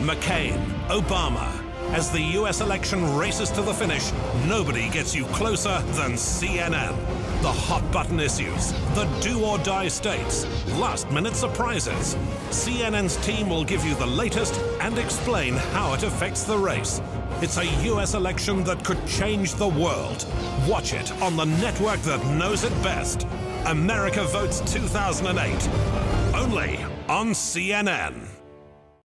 McCain, Obama. As the US election races to the finish, nobody gets you closer than CNN. The hot-button issues, the do-or-die states, last-minute surprises. CNN's team will give you the latest and explain how it affects the race. It's a US election that could change the world. Watch it on the network that knows it best. America Votes 2008. Only on CNN.